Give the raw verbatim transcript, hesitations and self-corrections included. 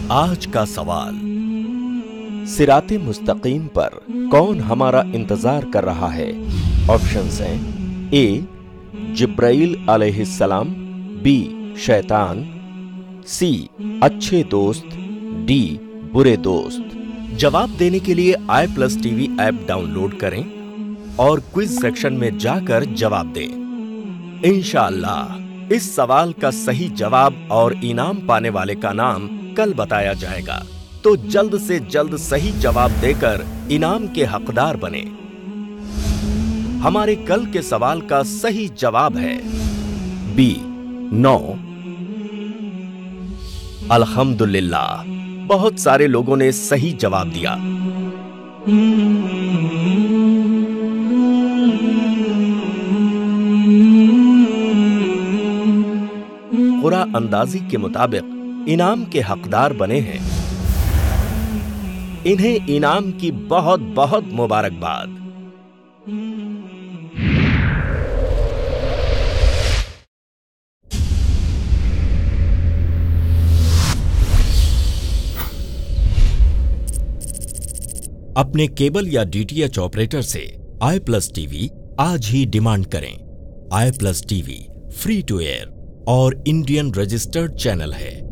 आज का सवाल, सिराते मुस्तकीम पर कौन हमारा इंतजार कर रहा है? ऑप्शंस हैं ए जिब्राइल अलैहिस्सलाम, बी शैतान, सी अच्छे दोस्त, डी बुरे दोस्त। जवाब देने के लिए I plus TV app download करें और क्विज सेक्शन में जाकर जवाब दें। इंशाअल्लाह इस सवाल का सही जवाब और इनाम पाने वाले का नाम कल बताया जाएगा, तो जल्द से जल्द सही जवाब देकर इनाम के हकदार बने। हमारे कल के सवाल का सही जवाब है बी नौ। अल्हम्दुलिल्लाह, बहुत सारे लोगों ने सही जवाब दिया। कुरा अंदाजी के मुताबिक इनाम के हकदार बने हैं। इन्हें इनाम की बहुत बहुत मुबारकबाद। अपने केबल या डीटीएच ऑपरेटर से आई प्लस टीवी आज ही डिमांड करें। I plus TV free to air और इंडियन रजिस्टर्ड चैनल है।